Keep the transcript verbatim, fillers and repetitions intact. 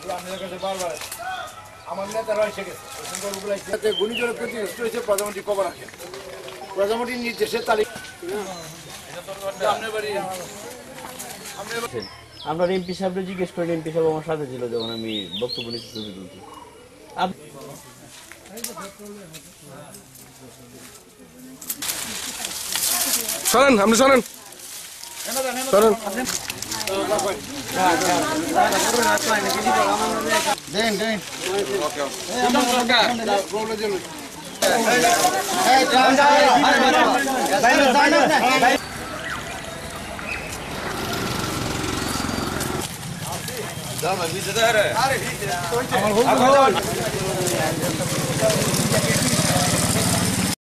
আপনাদের কাছে বারবার আমার নেতারা এসে গেছে যাতে ঘূর্ণিঝড়ের ক্ষতিগ্রস্ত হয়েছে প্রধানমন্ত্রী খবর রাখেন প্রধানমন্ত্রীর নির্দেশে তালিকা আপনার এমপি সাহেবরা জিজ্ঞেস করেন, এমপি সাহেব আমার সাথে ছিল যখন আমি বক্তব্য নিচ্ছি, ছবি তুলছি। শোনেন, আপনি শোনেন শোনেন দেন দেন আমার